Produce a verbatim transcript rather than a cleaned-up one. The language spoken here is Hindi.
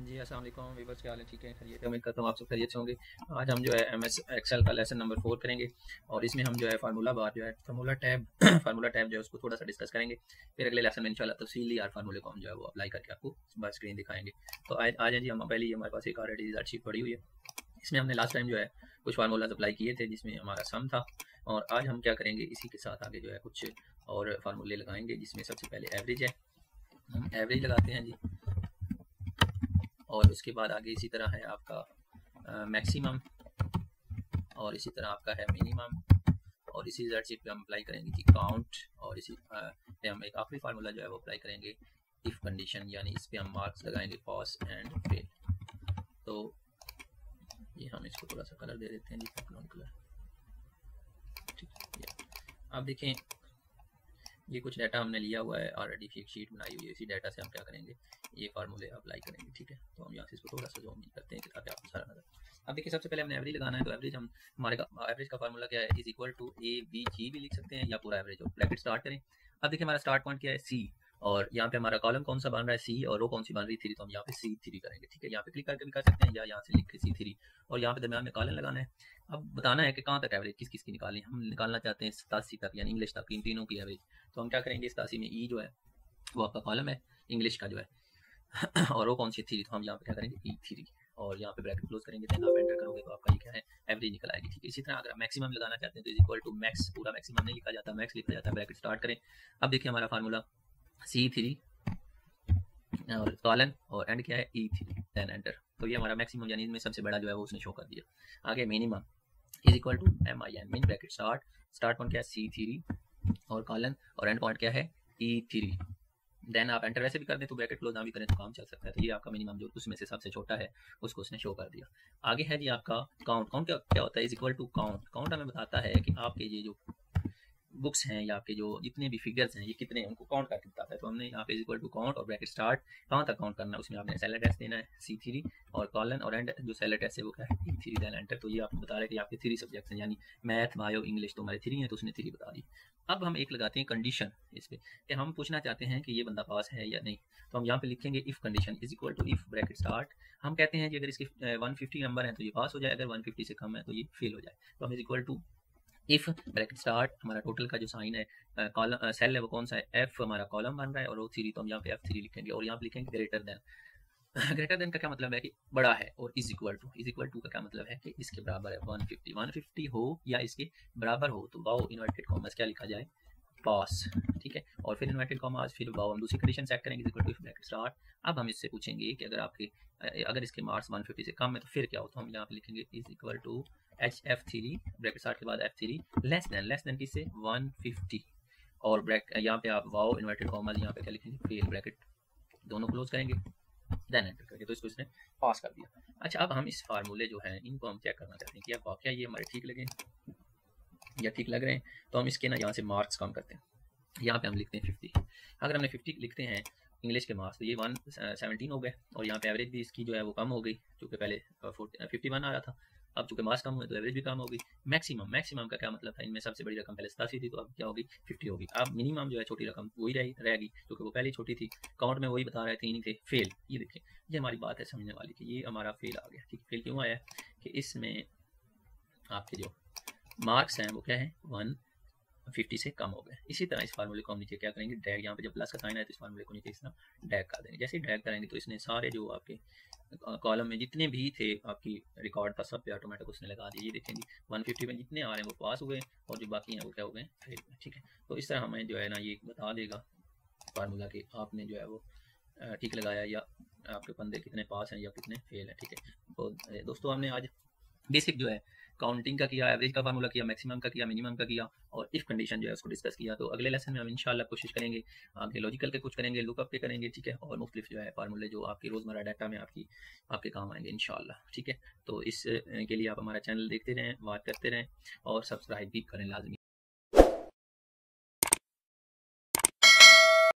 जी अस्सलाम वालेकुम वीवर्स, क्या हाल है? ठीक है, खैरियत है। उम्मीद करता हूँ आप सब खैरियत से होंगे। आज हम जो है एम एस एक्सेल का लेसन नंबर फोर करेंगे और इसमें हम जो है फार्मूला बार जो है फार्मूला टैब फार्मूला टैब जो है उसको थोड़ा सा डिस्कस करेंगे। फिर अगले लेसन में इंशाल्लाह तफसीली यार फार्मूले को हम जो है वो अप्लाई करके आपको बार स्क्रीन दिखाएंगे। तो आज आज जी हम पहले ही हमारे पास एक ऑलरेडी रिजल्ट शीट पड़ी हुई है। इसमें हमने लास्ट टाइम जो है कुछ फार्मूलाज अप्लाई किए थे जिसमें हमारा सम था, और आज हम क्या करेंगे इसी के साथ आगे जो है कुछ और फार्मूले लगाएंगे जिसमें सबसे पहले एवरेज है। हम एवरेज लगाते हैं जी, और उसके बाद आगे इसी तरह है आपका मैक्सिमम, और इसी तरह आपका है मिनिमम, और इसी रिजल्ट शीट पे हम अप्लाई करेंगे कि काउंट, और इसी पे हम एक आखिरी फार्मूला जो है वो अप्लाई करेंगे इफ कंडीशन, यानी इस पे हम मार्क्स लगाएंगे पास एंड फेल। तो ये हम इसको थोड़ा सा कलर दे देते हैं जी, बैकग्राउंड कलर। ठीक है, अब देखें ये कुछ डाटा हमने लिया हुआ है, ऑलरेडी एक शीट बनाई हुई है। इसी डाटा से हम क्या करेंगे, ये फार्मूले अप्लाई करेंगे। ठीक है, तो हम यहाँ से इसको थोड़ा सा जूम इन करते हैं ताकि आपको सारा नजर। अब देखिए सबसे पहले हमने एवरेज लगाना है, तो एवरेज हम हमारे का एवरेज का फार्मूला क्या है, is equal to A B जी भी लिख सकते हैं या पूरा एवरेज हो। ब्रैकेट स्टार्ट करें। अब देखिए हमारा स्टार्ट पॉइंट क्या है, सी, और यहाँ पे हमारा कॉलम कौन सा बन रहा है, सी, और रो कौन सी बन रही थी, तो हम यहाँ पे सी थ्री करेंगे। ठीक है, यहाँ पे क्लिक करके भी कर सकते हैं या यहाँ से लिख के सी थ्री, और यहाँ पे दरम्यान में कॉलन लगाना है। अब बताना है कि कहाँ तक एवरेज किस किस की निकालें। हम निकालना चाहते हैं सतासी तक, यानी इंग्लिश तक, इन तीनों की एवरेज। तो हम क्या करेंगे, सतासी में ई जो है वो आपका कॉलम है इंग्लिश का जो है और वो कौन सी थ्री, तो हम यहाँ पे क्या करेंगे ई थ्री, और यहाँ पे ब्रैकेट क्लोज करेंगे। देन आप एंटर करोगे तो आपका ये क्या है, एवरेज निकल आएगी। ठीक है, इसी तरह अगर आप मैक्सिमम लगाना चाहते हैं तो इज इक्वल टू मैक्स, पूरा मैक्सिमम नहीं लिखा जाता, मैक्स लिखा जाता है। ब्रैकेट स्टार्ट करें। अब देखिए हमारा फार्मूला सी थ्री और कॉलन और एंड क्या है ई थ्री, देन एंटर। तो ये हमारा मैक्सिमम यानी इनमें सबसे बड़ा जो है वो उसने शो कर दिया। आगे minimum is equal to M I N, min bracket start, start point क्या है सी थ्री और कॉलन, और एंड पॉइंट क्या है ई थ्री। देन आप एंटर वैसे भी कर दें तो ब्रैकेट क्लोज ना भी करें तो काम चल सकता है। तो ये आपका मिनिमम जो उसमें से सबसे छोटा है उसको उसने शो कर दिया। आगे है जी आपका काउंट। काउंट क्या क्या होता है, is equal to count. Count हमें बताता है कि आपके ये जो बुक्स हैं या आपके जो जितने भी फिगर्स हैं ये कितने हैं, उनको काउंट करके बताता है। तो हमने यहाँ पे इज इक्वल टू काउंट और ब्रैकेट स्टार्ट, कहाँ तक काउंट करना है उसमें आपने सेल एड्रेस देना है सी थ्री, और कॉलन और एंड जो सेल एड्रेस है वो क्या है ई थ्री, देन एंटर। तो ये आपको बता रहा है कि आपके थ्री सब्जेक्ट्स हैं, यानी मैथ बायो इंग्लिश, तो हमारे थ्री हैं तो उसने थ्री बता दी। अब हम एक लगाते हैं कंडीशन इस पे कि हम पूछना चाहते हैं कि ये बंदा पास है या नहीं। तो हम यहाँ पे लिखेंगे if condition is equal to if bracket start. हम कहते हैं कि अगर इसके वन फिफ्टी नंबर है तो ये पास हो जाए, अगर वन फिफ्टी से कम है तो ये फेल हो जाए। तो हम is equal to if bracket start, हमारा टोटल का जो साइन है कॉलम सेल है वो कौन सा है, एफ हमारा कॉलम बन रहा है, और वो थ्री, तो हम यहाँ पे एफ थ्री लिखेंगे, और यहाँ पे लिखेंगे ग्रेटर देन। ग्रेटर देन का क्या मतलब है कि बड़ा है, और is equal to, is equal to का क्या मतलब है कि इसके बराबर है। वन फिफ्टी वन फिफ्टी हो या इसके बराबर हो तो वाओ इन्वर्टेड कॉमर्स क्या लिखा जाए, पास। ठीक है, और फिर इन्वर्टेड कॉमर्स, फिर वाओ हम दूसरी कंडीशन सेट करेंगे is equal to if bracket start. अब हम इससे पूछेंगे कि अगर आपके अगर इसके मार्क्स वन फिफ्टी से कम है तो फिर क्या हो, तो हम यहाँ पे लिखेंगे is equal to H F three, bracket start के बाद F three, less than, less than किससे वन फिफ्टी, और ब्रैक यहाँ पे आप वाओ इन्वर्टेड कॉमर्स यहाँ पे क्या लिखेंगे फेल, ब्रैकेट दोनों क्लोज करेंगे, देन एंटर करके। तो इसको इसने पास कर दिया। अच्छा, अब हम इस फार्मूले जो है इनको हम चेक करना चाहते हैं कि अब वाकया ये हमारे ठीक लगे या ठीक लग रहे हैं। तो हम इसके ना यहाँ से मार्क्स कम करते हैं, यहाँ पे हम लिखते हैं फिफ्टी। अगर हमने फिफ्टी लिखते हैं इंग्लिश के मार्क्स तो ये वन सेवनटीन हो गए, और यहाँ पे एवरेज भी इसकी जो है वो कम हो गई, क्योंकि पहले फिफ्टी वन आ रहा था, अब चूंकि मार्क्स कम हुए तो एवरेज भी कम होगी। मैक्सिमम, मैक्सिमम का क्या मतलब था, इनमें सबसे बड़ी रकम पहले सतासी थी तो अब क्या होगी फिफ्टी होगी। अब मिनिमम जो है छोटी रकम वही रही रहेगी क्योंकि वो पहले छोटी थी। काउंट में वही बता रहे थे, नहीं थे फेल। ये देखिए ये हमारी बात है समझने वाली कि ये हमारा फेल आ गया। ठीक, फेल क्यों आया कि इसमें आपके जो मार्क्स हैं वो क्या है वन फिफ्टी से कम हो गए। इसी तरह इस फार्मूले को हम नीचे क्या करेंगे, ड्रैग, यहाँ पे जब प्लस का साइन है तो इस फार्मूले को नीचे इस तरह ड्रैग कर देंगे। जैसे ही ड्रैग करेंगे तो इसने सारे जो आपके कॉलम में जितने भी थे आपकी रिकॉर्ड था सब पे ऑटोमेटिक उसने लगा दिया। ये देखेंगे वन फिफ्टी में जितने आ रहे हैं वो पास हुए, और जो बाकी हैं वो क्या हो गए फेल हुए। ठीक है, तो इस तरह हमें जो है ना ये बता देगा फार्मूला कि आपने जो है वो ठीक लगाया या आपके बंदे कितने पास हैं या कितने फेल हैं। ठीक है, तो दोस्तों हमने आज बेसिक जो है काउंटिंग का किया, एवरेज का फार्मूला किया, मैक्सिमम का किया, मिनिमम का किया, और इफ कंडीशन जो है उसको डिस्कस किया। तो अगले लेसन में हम इंशाल्लाह कोशिश करेंगे आगे लॉजिकल के कुछ करेंगे, लुकअप के करेंगे। ठीक है, और मुख्तलिफ जो है फार्मूले जो आपकी रोज़मर्रा डाटा में आपकी आपके काम आएंगे इंशाल्लाह। ठीक है, तो इस के लिए आप हमारा चैनल देखते रहें, बात करते रहें, और सब्सक्राइब भी करें लाजमी।